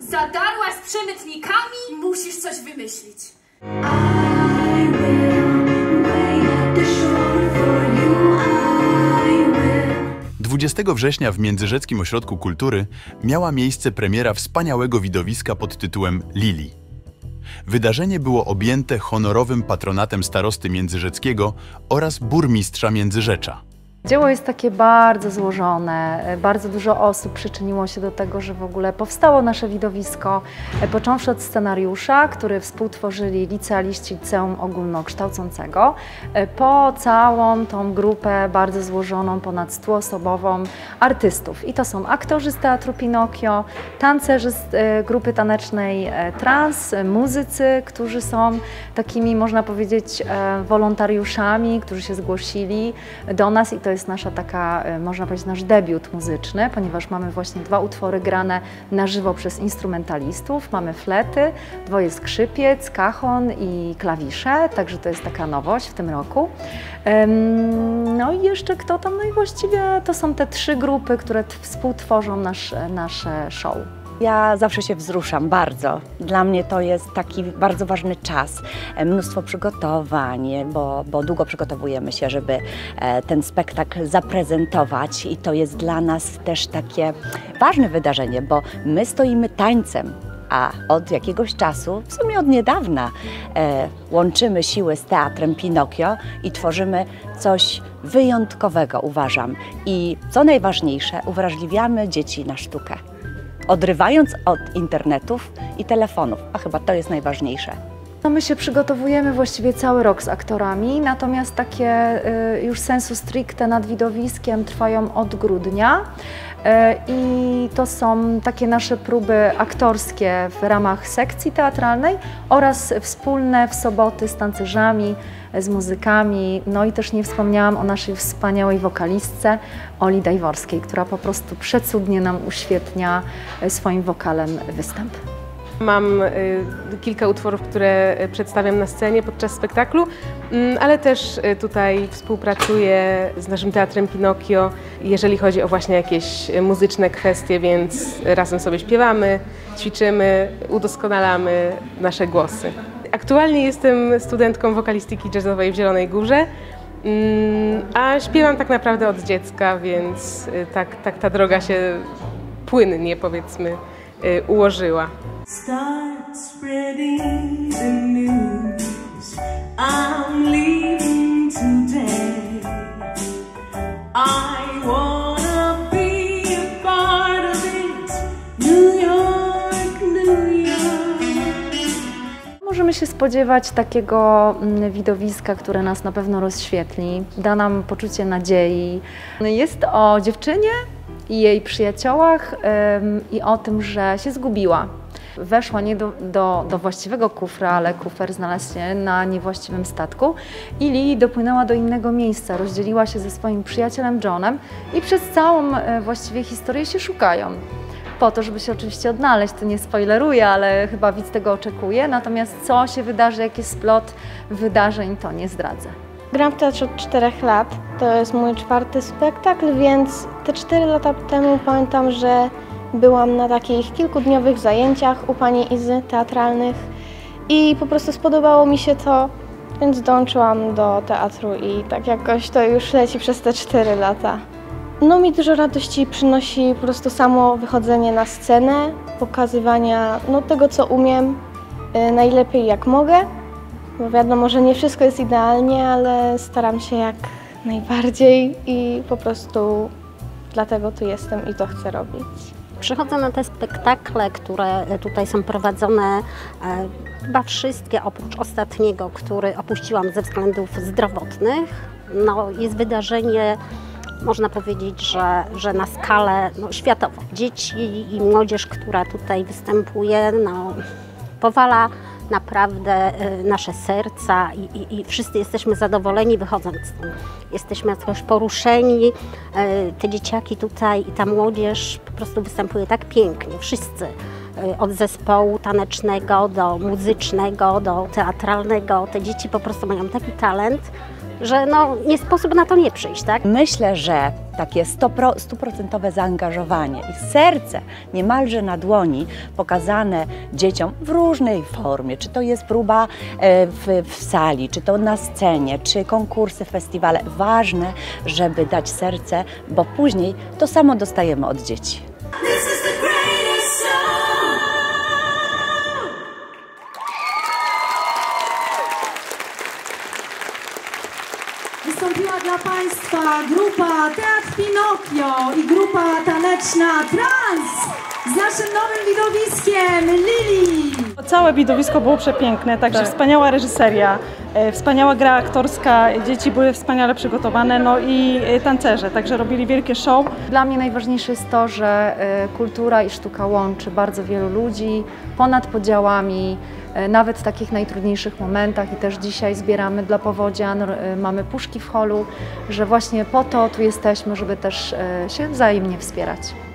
Zadarłaś z przemytnikami? Musisz coś wymyślić. 20 września w Międzyrzeckim Ośrodku Kultury miała miejsce premiera wspaniałego widowiska pod tytułem Lili. Wydarzenie było objęte honorowym patronatem starosty międzyrzeckiego oraz burmistrza Międzyrzecza. Dzieło jest takie bardzo złożone, bardzo dużo osób przyczyniło się do tego, że w ogóle powstało nasze widowisko, począwszy od scenariusza, który współtworzyli licealiści Liceum Ogólnokształcącego, po całą tą grupę bardzo złożoną, ponad 100-osobową artystów. I to są aktorzy z Teatru Pinokio, tancerze z grupy tanecznej Trans, muzycy, którzy są takimi, można powiedzieć, wolontariuszami, którzy się zgłosili do nas i to jest nasza taka, można powiedzieć, nasz debiut muzyczny, ponieważ mamy właśnie 2 utwory grane na żywo przez instrumentalistów. Mamy flety, 2 skrzypiec, cajon i klawisze, także to jest taka nowość w tym roku. No i jeszcze kto tam? No i właściwie to są te 3 grupy, które współtworzą nasze show. Ja zawsze się wzruszam bardzo. Dla mnie to jest taki bardzo ważny czas. Mnóstwo przygotowań, bo długo przygotowujemy się, żeby ten spektakl zaprezentować i to jest dla nas też takie ważne wydarzenie, bo my stoimy tańcem, a od jakiegoś czasu, w sumie od niedawna, łączymy siły z Teatrem Pinokio i tworzymy coś wyjątkowego, uważam. I co najważniejsze, uwrażliwiamy dzieci na sztukę. Odrywając od internetów i telefonów, a chyba to jest najważniejsze. No my się przygotowujemy właściwie cały rok z aktorami, natomiast takie już sensu stricte nad widowiskiem trwają od grudnia i to są takie nasze próby aktorskie w ramach sekcji teatralnej oraz wspólne w soboty z tancerzami, z muzykami. No i też nie wspomniałam o naszej wspaniałej wokalistce Oli Dajworskiej, która po prostu przecudnie nam uświetnia swoim wokalem występ. Mam kilka utworów, które przedstawiam na scenie podczas spektaklu, ale też tutaj współpracuję z naszym Teatrem Pinokio, jeżeli chodzi o właśnie jakieś muzyczne kwestie, więc razem sobie śpiewamy, ćwiczymy, udoskonalamy nasze głosy. Aktualnie jestem studentką wokalistyki jazzowej w Zielonej Górze, a śpiewam tak naprawdę od dziecka, więc tak ta droga się płynnie, powiedzmy, ułożyła. Start spreading the news. I'm leaving today. I wanna be a part of it. New York, New York. Możemy się spodziewać takiego widowiska, które nas na pewno rozświetli, da nam poczucie nadziei. Jest o dziewczynie i jej przyjaciołach i o tym, że się zgubiła. Weszła nie do właściwego kufra, ale kufer znalazł się na niewłaściwym statku i Lili dopłynęła do innego miejsca, rozdzieliła się ze swoim przyjacielem Johnem i przez całą właściwie historię się szukają. Po to, żeby się oczywiście odnaleźć, to nie spoileruję, ale chyba widz tego oczekuje, natomiast co się wydarzy, jaki splot wydarzeń, to nie zdradzę. Gram w teatrze od 4 lat, to jest mój 4. spektakl, więc te 4 lata temu pamiętam, że byłam na takich kilkudniowych zajęciach u pani Izy teatralnych i po prostu spodobało mi się to, więc dołączyłam do teatru i tak jakoś to już leci przez te 4 lata. No mi dużo radości przynosi po prostu samo wychodzenie na scenę, pokazywania tego, co umiem, najlepiej jak mogę. Bo wiadomo, że nie wszystko jest idealnie, ale staram się jak najbardziej i po prostu dlatego tu jestem i to chcę robić. Przychodzę na te spektakle, które tutaj są prowadzone, chyba wszystkie oprócz ostatniego, który opuściłam ze względów zdrowotnych. No, jest wydarzenie, można powiedzieć, że na skalę światową. Dzieci i młodzież, która tutaj występuje, powala naprawdę nasze serca i wszyscy jesteśmy zadowoleni wychodząc stąd. Jesteśmy jakoś poruszeni, te dzieciaki tutaj i ta młodzież po prostu występuje tak pięknie, wszyscy. Od zespołu tanecznego do muzycznego, do teatralnego. Te dzieci po prostu mają taki talent, że nie sposób na to nie przyjść, tak? Myślę, że takie 100% zaangażowanie i serce niemalże na dłoni pokazane dzieciom w różnej formie, czy to jest próba w sali, czy to na scenie, czy konkursy, festiwale. Ważne, żeby dać serce, bo później to samo dostajemy od dzieci. Wystąpiła dla Państwa grupa Teatr Pinokio i grupa taneczna Trans z naszym nowym widowiskiem Lili. Całe widowisko było przepiękne, także wspaniała reżyseria, wspaniała gra aktorska, dzieci były wspaniale przygotowane, no i tancerze, także robili wielkie show. Dla mnie najważniejsze jest to, że kultura i sztuka łączy bardzo wielu ludzi ponad podziałami, nawet w takich najtrudniejszych momentach i też dzisiaj zbieramy dla powodzian, mamy puszki w holu, że właśnie po to tu jesteśmy, żeby też się wzajemnie wspierać.